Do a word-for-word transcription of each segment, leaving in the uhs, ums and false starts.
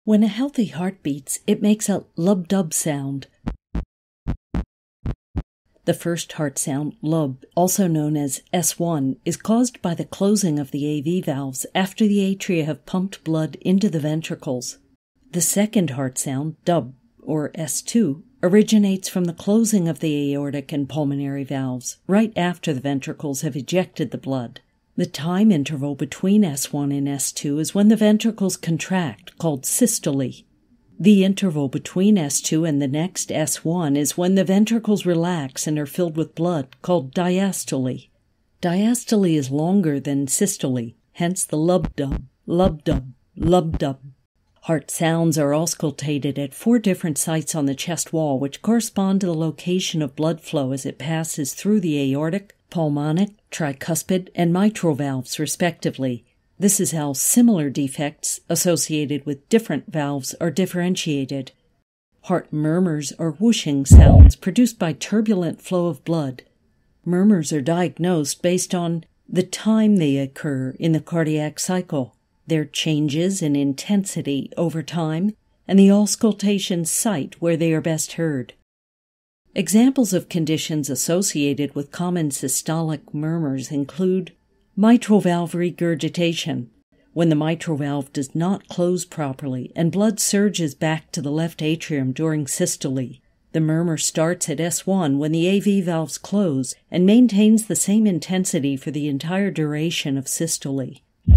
When a healthy heart beats, it makes a lub-dub sound. The first heart sound, lub, also known as S one, is caused by the closing of the A V valves after the atria have pumped blood into the ventricles. The second heart sound, dub, or S two, originates from the closing of the aortic and pulmonary valves right after the ventricles have ejected the blood. The time interval between S one and S two is when the ventricles contract, called systole. The interval between S two and the next S one is when the ventricles relax and are filled with blood, called diastole. Diastole is longer than systole, hence the lub-dub, lub-dub, lub-dub. Heart sounds are auscultated at four different sites on the chest wall, which correspond to the location of blood flow as it passes through the aortic, pulmonic, tricuspid, and mitral valves, respectively. This is how similar defects associated with different valves are differentiated. Heart murmurs are whooshing sounds produced by turbulent flow of blood. Murmurs are diagnosed based on the time they occur in the cardiac cycle, their changes in intensity over time, and the auscultation site where they are best heard. Examples of conditions associated with common systolic murmurs include mitral valve regurgitation, when the mitral valve does not close properly and blood surges back to the left atrium during systole. The murmur starts at S one when the A V valves close and maintains the same intensity for the entire duration of systole.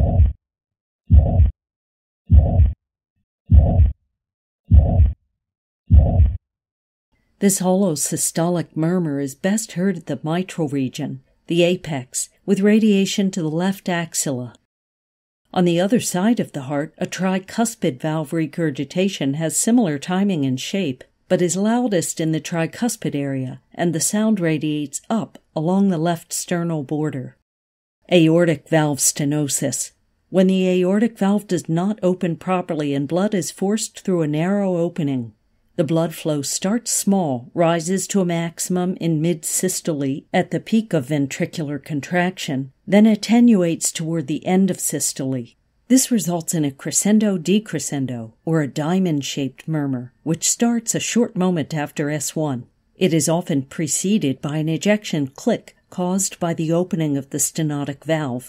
This hollow systolic murmur is best heard at the mitral region, the apex, with radiation to the left axilla. On the other side of the heart, a tricuspid valve regurgitation has similar timing and shape, but is loudest in the tricuspid area, and the sound radiates up along the left sternal border. Aortic valve stenosis, when the aortic valve does not open properly and blood is forced through a narrow opening. The blood flow starts small, rises to a maximum in mid-systole at the peak of ventricular contraction, then attenuates toward the end of systole. This results in a crescendo-decrescendo, or a diamond-shaped murmur, which starts a short moment after S one. It is often preceded by an ejection click caused by the opening of the stenotic valve.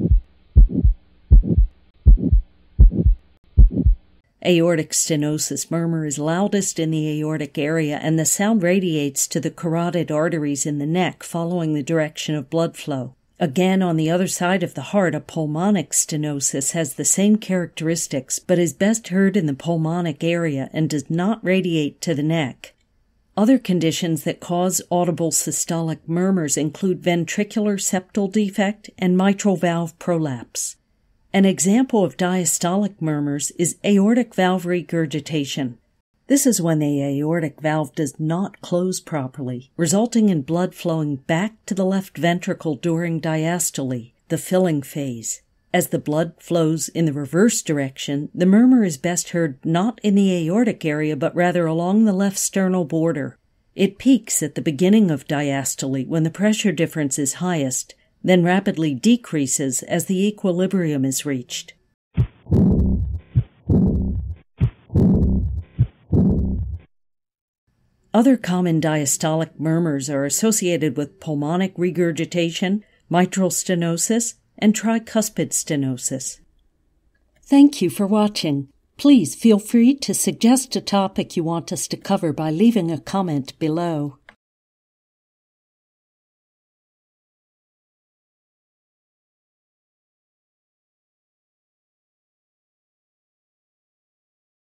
Aortic stenosis murmur is loudest in the aortic area, and the sound radiates to the carotid arteries in the neck following the direction of blood flow. Again, on the other side of the heart, a pulmonic stenosis has the same characteristics, but is best heard in the pulmonic area and does not radiate to the neck. Other conditions that cause audible systolic murmurs include ventricular septal defect and mitral valve prolapse. An example of diastolic murmurs is aortic valve regurgitation. This is when the aortic valve does not close properly, resulting in blood flowing back to the left ventricle during diastole, the filling phase. As the blood flows in the reverse direction, the murmur is best heard not in the aortic area but rather along the left sternal border. It peaks at the beginning of diastole when the pressure difference is highest, then rapidly decreases as the equilibrium is reached. Other common diastolic murmurs are associated with pulmonic regurgitation, mitral stenosis, and tricuspid stenosis. Thank you for watching. Please feel free to suggest a topic you want us to cover by leaving a comment below.